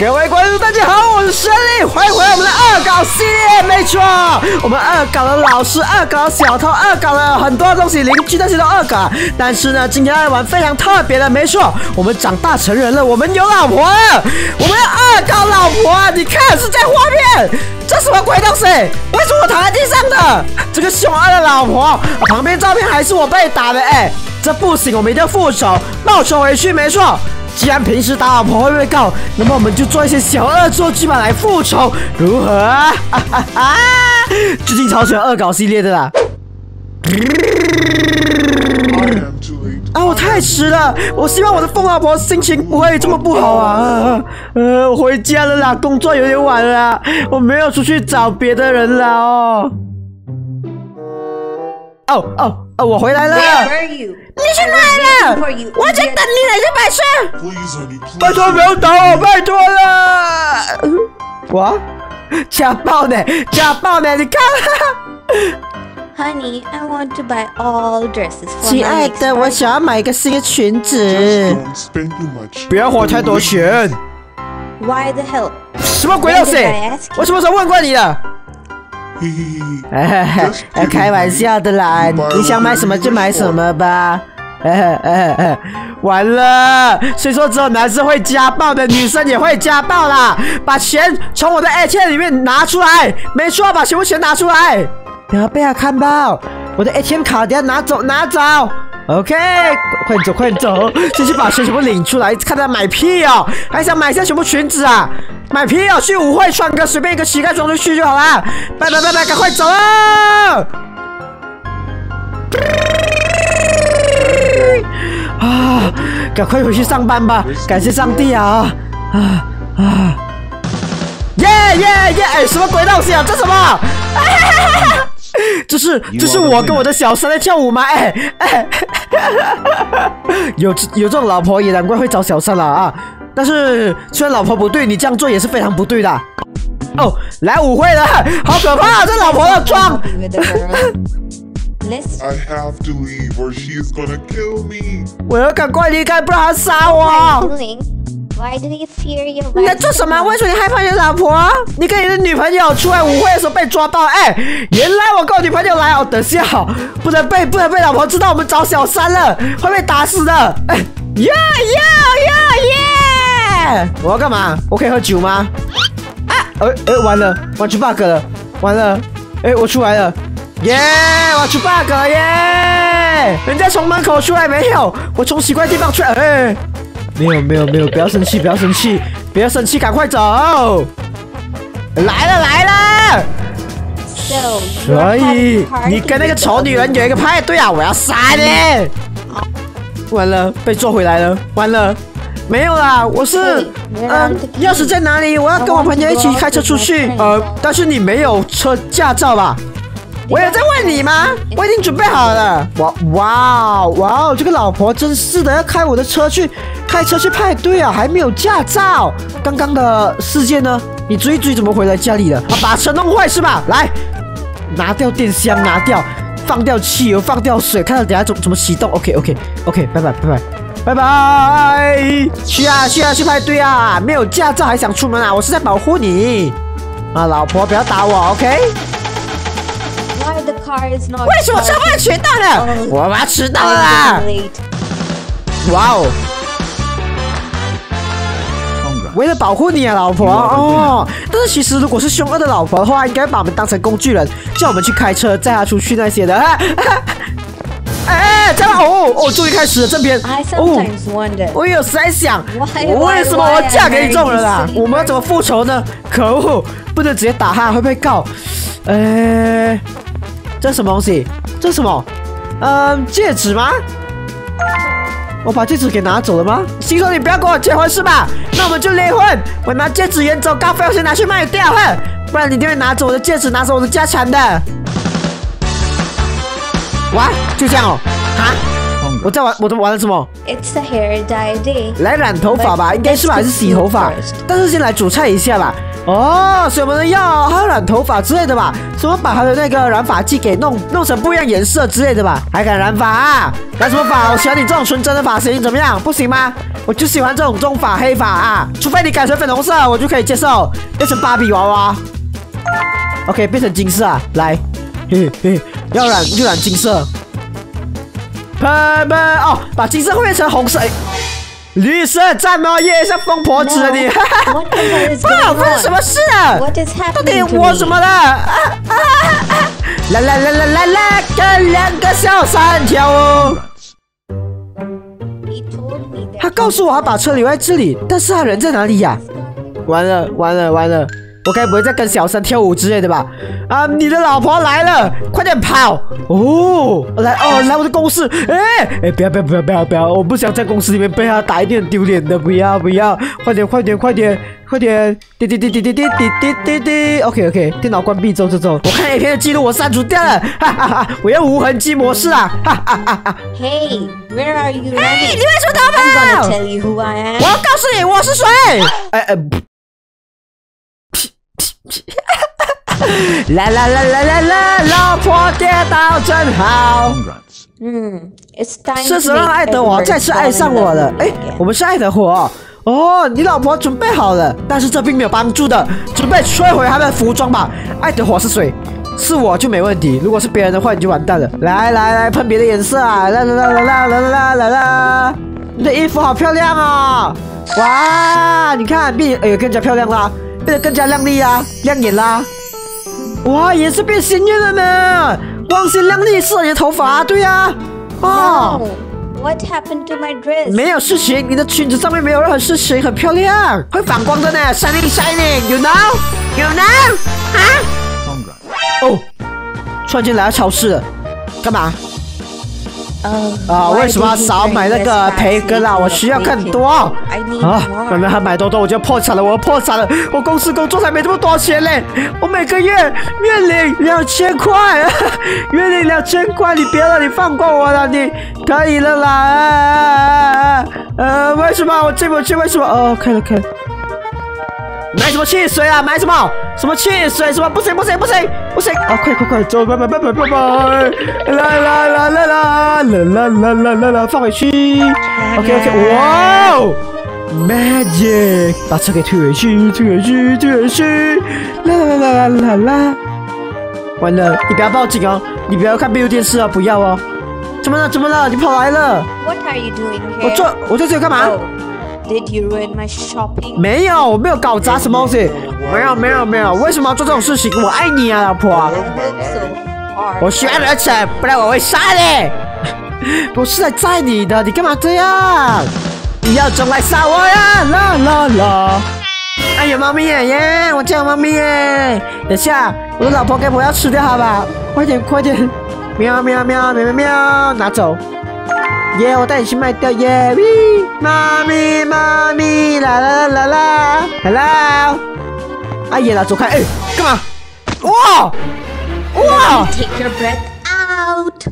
各位观众，大家好，我是申利，欢迎回来我们的恶搞系列。没错，我们恶搞了老师，恶搞了小偷，恶搞了很多东西，邻居那些都恶搞。但是呢，今天要玩非常特别的，没错，我们长大成人了，我们有老婆了，我们要恶搞老婆啊！你看是在画面，这什么鬼东西？为什么我躺在地上的？这个凶恶的老婆，旁边照片还是我被打的，哎，这不行，我们一定要复仇，报仇回去，没错。既然平时打老婆会被告，那么我们就做一些小恶作剧吧，来复仇，如何啊？最近超喜欢恶搞系列的啦。啊，我太迟了！我希望我的疯老婆心情不会这么不好啊！我回家了啦，工作有点晚了，我没有出去找别的人了哦。我回来了。你去哪了？我在等你来这摆事。拜托不要打我，拜托了。哇，家暴呢？家暴呢？你看。 Honey, I want to buy all dresses for 亲爱的，我想要买一个新的裙子。不要花太多钱。 Why the hell? 什么鬼东西？我什么时候问过你了？开玩笑的啦，你想买什么就买什么吧。完了，虽说只有男生会家暴的，女生也会家暴啦。把钱从我的 ATM 里面拿出来，没错，把全部钱拿出来。不要被他看到，我的 ATM 卡等下拿走，拿走。OK， 快走，快走，先去把钱全部领出来，看他买屁哦，还想买下全部裙子啊？买屁哦，去舞会穿个随便一个乞丐装出去就好了。拜，赶快走啊！赶快回去上班吧，感谢上帝啊！耶！哎，什么鬼东西啊？这什么？这是我跟我的小三在跳舞吗？有这种老婆也难怪会找小三了啊！但是虽然老婆不对，你这样做也是非常不对的。哦，来舞会了，好可怕啊！这老婆的妆。我要赶快离开，不然她杀我。你在做什么？为什么你害怕你的老婆？你跟你的女朋友出来舞会的时候被抓到？原来我跟我女朋友来哦。等下，不能被老婆知道我们找小三了，会被打死的。耶！我要干嘛？我可以喝酒吗？完了，我出 bug 了，完了，我出来了，耶！我出 bug 了，耶！人家从门口出来没有？我从奇怪地方出来，没有，不要生气，赶快走！来了！所以你跟那个丑女人有一个派对啊！我要杀你！完了，被捉回来了，完了。没有啦，我是钥匙在哪里？我要跟我朋友一起开车出去。但是你没有驾照吧？我有在问你吗？我已经准备好了。哇，这个老婆真是的，要开我的车去派对啊，还没有驾照。刚刚的事件呢？你追怎么回来家里了？把车弄坏是吧？来，拿掉电箱，拿掉，放掉汽油，放掉水，看到等下怎么启动。OK， 拜拜！去派对啊！没有驾照还想出门啊？我是在保护你啊，老婆不要打我 ，OK？ 为什么车会迟到了？我妈迟到了啦！哇哦！为了保护你啊，老婆哦。但是其实如果是凶恶的老婆的话，应该把我们当成工具人，叫我们去开车载她出去那些的。这样终于开始了正片。我有时在想，为什么我嫁给你这种人啊？我们要怎么复仇呢？可恶，不能直接打他，会被告。这是什么东西？这是什么？戒指吗？我把戒指给拿走了吗？心说你不要跟我结婚是吧？那我们就离婚。我拿戒指远走高飞，我先拿去卖掉，不然你一定会拿走我的戒指，拿走我的家产的。哇，就这样哦。我在玩了什么？ It's a hair dye day. 来染头发吧，应该是吧？还是洗头发？但是先来煮菜一下吧。 哦，所以我们要还要染头发之类的吧？什么把他的那个染发剂给弄成不一样颜色之类的吧？还敢染发啊？染什么发？我喜欢你这种纯真的发型，怎么样？不行吗？我就喜欢这种棕发黑发啊！除非你改成粉红色，我就可以接受，变成芭比娃娃。OK， 变成金色啊！来，嘿嘿，要染就染金色。喷喷哦，把金色变成红色。绿色战猫耶，像疯婆子啊你！哈哈， What the hell is 发 going 生什 on? 么事了？ What is 到底 happening to 我怎么 me? 了？来，跟两个小三跳舞。 He told me that 他告诉我他把车留在这里，但是他人在哪里呀？完了，我该不会再跟小三跳舞之类的吧？啊，你的老婆来了，快点跑！哦，来我的公司！哎，不要！我不想在公司里面被他打，一定很丢脸的！不要！快点！滴！OK， 电脑关闭走。我看 A 片的记录我删除掉了，哈哈哈！我要无痕迹模式啊！哈哈！ Hey, where are you 哎，你 running? 为什么逃 I'm 跑？ gonna tell you who I 我 am. 要告诉你我是谁！来，老婆跌倒真好。 It's time 是 to 时候让 make 爱德华 everyone 再次爱 fall 上 in 我 love 了。 with 哎 me again. 我们是爱德华哦，你老婆准备好了，但是这并没有帮助的。准备摧毁他们的服装吧。爱德华是谁？是我就没问题，如果是别人的话你就完蛋了。来，喷别的颜色啊！啦！你的衣服好漂亮哦！哇，你看更加漂亮啦，变得更加亮丽啦，亮眼啦！哇，颜色变鲜艳了呢，光鲜亮丽，适合你的头发，对呀、哦。 No, what happened to my dress? 没有事情，你的裙子上面没有任何事情，很漂亮，会反光的呢 ，shining，you know，啊？哦，突然间来到超市了，干嘛？ Why 为什么要 did you 少 bring 买那 this 个 back 培根啊？ seat 我需要更 to 多 I need 慢 more. 慢还买多，我就要破产了，我要破产了，我公司工作才没这么多钱嘞，我每个月领2000块，月领2000块，你别了，你放过我了，你可以了啦，为什么我进不去？为什么？哦，开了。买什么汽水啊？买什么汽水？什么不行！啊，快走！拜！来，放回去。OK， 哇哦 ，Magic， 把车给推回去。啦！完了，你不要报警哦，你不要看闭路电视哦，不要哦。怎么了？你跑来了？ What are you doing here? 我在这里干嘛？ Oh, did you ruin my shopping? 没有，我没有搞砸什么东西。没有，为什么要做这种事情？我爱你啊，老婆。 I hope so. Or 我需要人惩，不然我会杀你。我是来载你的，你干嘛这样？你要总来杀我呀！啦！哎呀，猫咪耶！我叫猫咪耶！等下，我的老婆给我要吃掉它吧？快点！喵！拿走！耶！我带你去卖掉耶！妈咪！啦！Hello！ 哎呀啦，走开！哎，干嘛？哇！ take your breath out.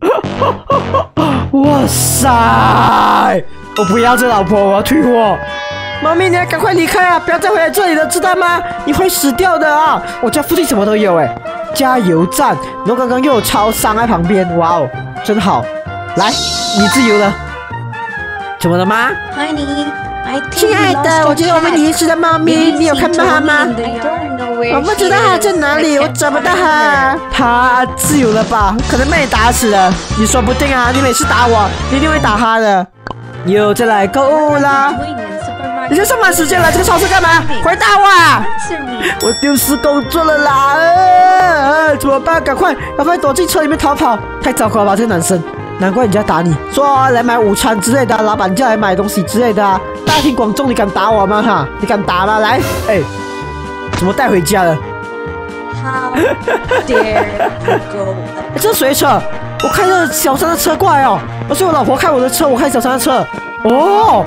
哇塞！我不要这老婆，我要退货。猫咪，你要赶快离开啊！不要再回来这里了，知道吗？你会死掉的啊！我家附近什么都有哎，加油站，然后刚刚又有超商在旁边，哇哦，真好。来，你自由了。怎么了吗？ Honey, I think 亲 we 爱 lost 的， our 我觉得我们 cat. 遗失的猫咪， Maybe 你有 she 看到 told 它 me 吗 in the yard. I don't know where 我不 she 知道它在 is. 哪 I 里，我 can't 找不到 find 它 her.。 它自由了吧？可能被你打死了。你说不定啊，你每次打我，你一定会打它的。又再来购物啦！ Doing in supermarket. 你在上班时间来这个超市干嘛？回答我啊！ Answer me. 我丢失工作了啦！怎么办？赶快躲进车里面逃跑！太糟糕了吧，这个男生，难怪人家打你，说来买午餐之类的，老板叫来买东西之类的啊！大庭广众，你敢打我吗？哈，你敢打吗？来，哎，怎么带回家了？ How dare you go? 这是谁的车？我开着小三的车过来哦，是我老婆开我的车，我开小三的车。哦，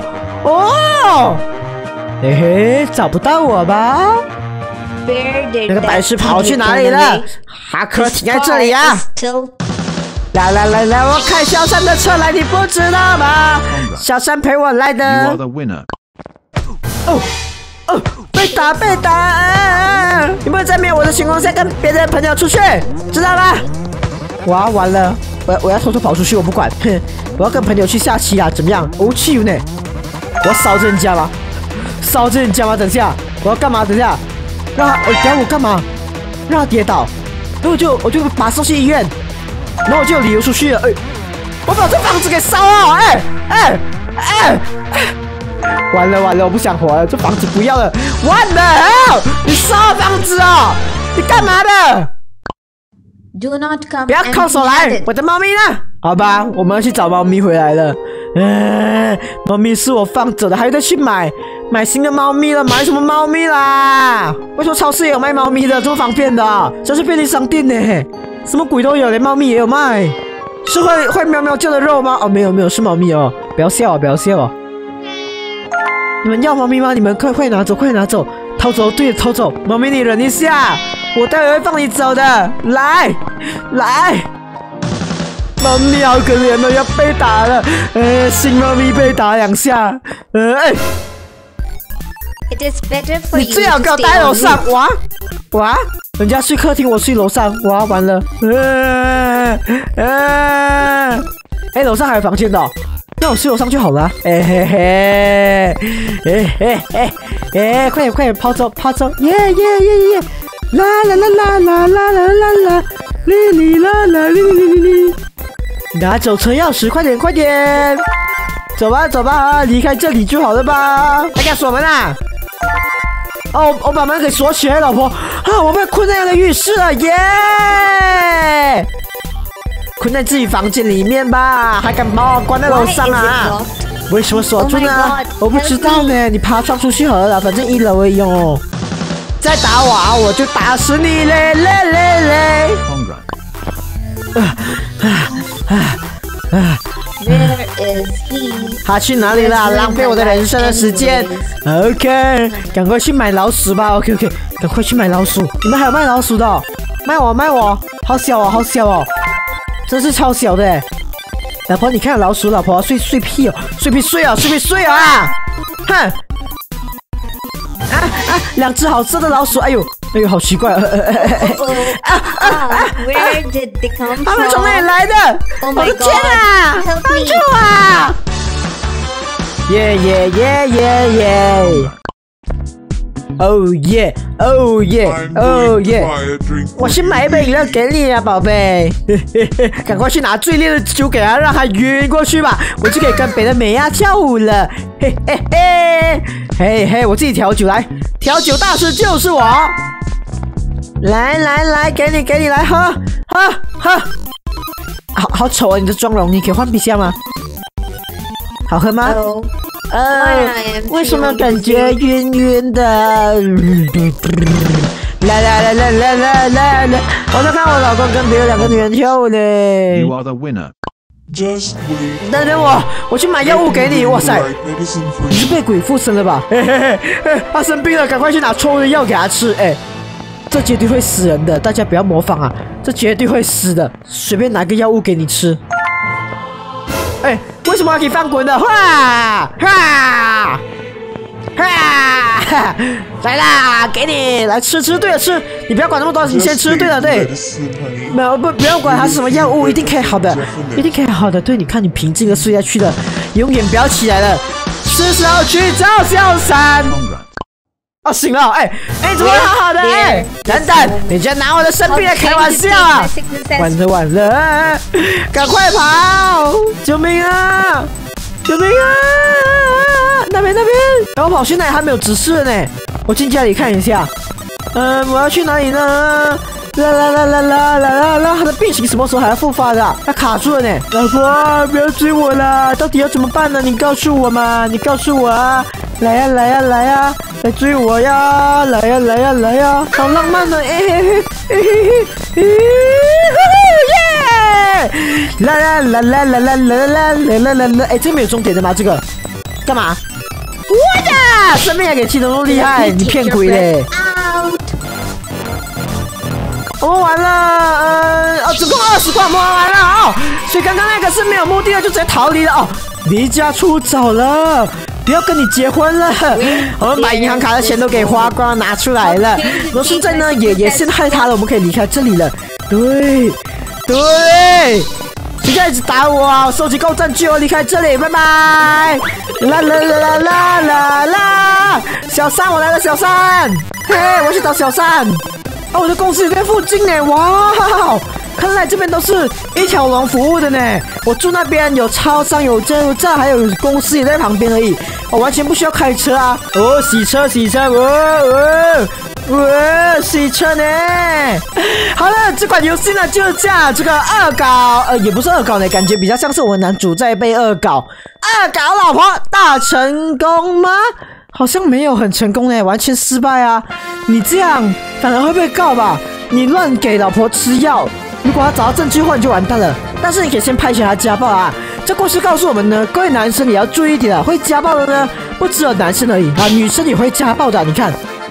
嘿嘿，找不到我吧？ Where did 那个白痴 that 跑去 idiot 哪里 run 了 away?？ 哈克 His 停在这里 car 啊！ is still 来，我开小三的车来，你不知道吗？小三陪我来 You are 的。 the winner. 被被打！有没有在没有我的情况下跟别的朋友出去？知道吗？哇，完了！我要偷偷跑出去，我不管。哼，我要跟朋友去下棋啊，怎么样？哦，气呢？我要烧着人家吗？烧着人家吗？等下，我要干嘛？等下，让他，等下我干嘛？让他跌倒，然后我就把他送去医院，然后我就有理由出去了。我把这房子给烧了！完了，我不想活了，这房子不要了。What the hell？ 你烧了房子哦？你干嘛的？ Do not come. 不要靠手来！我的猫咪呢？好吧，我们要去找猫咪回来了。猫咪是我放走的，还要再去买新的猫咪了。买什么猫咪啦？为什么超市也有卖猫咪的？这么方便的？这是便利商店呢，什么鬼都有，连猫咪也有卖。是会喵喵叫的肉吗？哦，没有，是猫咪哦。不要笑哦。你们要猫咪吗？你们快拿走，逃走，对，逃走。猫咪，你忍一下，我待会会放你走的。来，猫咪好可怜哦，要被打了。新猫咪被打2下。 It is better for 你 you 最好给我 to 待 stay 楼 on 上。 roof. 哇，人家睡客厅，我睡楼上。哇，完了。楼上还有房间的哦。那我睡楼上就好了。快点跑走！耶！啦！哩啦！拿走车钥匙，快点！走吧，离开这里就好了吧？来给他锁门啊！哦，我把门给锁起来，老婆啊！我被困在那个浴室了，耶！困在自己房间里面吧，还敢把我关在楼上啊？为什么锁住呢？ Oh my God, 我不知道呢，你爬窗出去好了，反正1楼而已哦。再打我啊，我就打死你嘞！ Where is he? 他去哪里了？浪费我的人生的时间。OK， 赶快去买老鼠吧。OK， 赶快去买老鼠。你们还有卖老鼠的哦？卖我，好小哦，真是超小的。老婆，你看老鼠，老婆睡屁哦，睡啊！哼，2只好吃的老鼠，哎呦，好奇怪。 Where did they come 他们从哪里 from? 来的？ Oh 我 my 的天啊！ God, help 帮 me. 助啊！耶！ Oh yeah！ 我先买一杯饮料给你啊，宝贝。赶快去拿最烈的酒给他，让他晕过去吧，我就可以跟别的美亚跳舞了。嘿，我自己调酒来，调酒大师就是我。来，给你来喝。好丑啊，你的妆容，你可以换一下吗？好喝吗？ Oh, 为什么感觉晕的？来，我在看我老公跟别的2个女人跳舞嘞。 You are the winner. Just wait. 等我去买药物给你。哇塞， Medicine for 你是被鬼附身了吧？他生病了，赶快去拿错误的药给他吃。这绝对会死人的，大家不要模仿啊！这绝对会死的，随便拿个药物给你吃。为什么可以翻滚的？来啦，给你来吃，对了吃，你不要管那么多，你先吃，对了对。 medicine, honey. 没有不要管它是什么药物，一定可以好的，一定可以好的。对，你看你平静的睡下去了，永远不要起来了。是时候去找小三。 哦，醒了，怎么会好好的？等等，你居然拿我的生病来开玩笑啊！完了，赶快跑！救命啊！那边，然后跑去哪里？还没有指示呢。我进家里看一下。我要去哪里呢？啦！他的病情什么时候还要复发的啊？他卡住了呢。老婆，不要追我啦！到底要怎么办呢？你告诉我嘛！你告诉我啊！来呀！来追我呀！来呀！好浪漫呢！耶！啦！这没有终点的吗？这个干嘛？我的生命还给气得那么厉害，你骗鬼嘞！ Out. 我们完了，总共20块，我们玩完了哦。所以刚刚那个是没有目的的，就直接逃离了哦，离家出走了。 不要跟你结婚了。我们把银行卡的钱都给花光，拿出来了。然后现在呢，也陷害他了，我们可以离开这里了。对，现在一直打我啊！收集够证据哦，离开这里，拜拜。啦啦啦啦啦啦啦！小三，我来了，小三。嘿，我去找小三。啊，我的公司也在附近呢，哇！看来这边都是一条龙服务的呢。我住那边有超商、有加油站，还有公司也在旁边而已。我完全不需要开车啊！哦，洗车，洗车，洗车呢！好了，这款游戏呢就是这样，这个恶搞，也不是恶搞呢，感觉比较像是我们男主在被恶搞。恶搞老婆大成功吗？好像没有很成功呢，完全失败啊！你这样反而会被告吧？你乱给老婆吃药，如果他找到证据的话，你就完蛋了。但是你可以先拍起他家暴啊！这故事告诉我们呢，各位男生也要注意一点啊，会家暴的呢，不只有男生而已啊，女生也会家暴的。你看，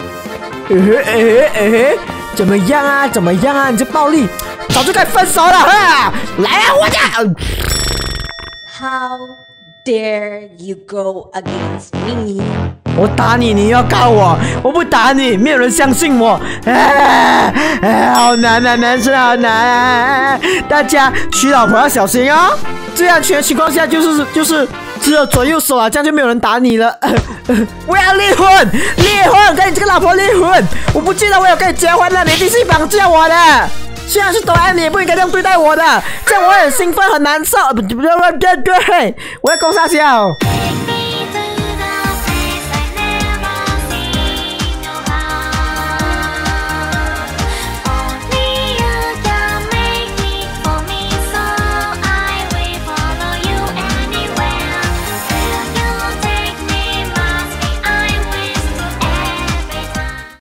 怎么样啊？怎么样啊？你这暴力，早就该分手了哈！来啊，我的！ How dare you go against me? 我打你，你要告我；我不打你，没有人相信我。好难啊，男生好难。大家娶老婆要小心哦。最安全的情况下就是只有左右手啊，这样就没有人打你了。我要离婚，跟你这个老婆离婚。我不记得我有跟你结婚了，你一定是绑架我的。虽然是抖 M， 你也不应该这样对待我的，这样我很兴奋很难受。对，我要攻杀小。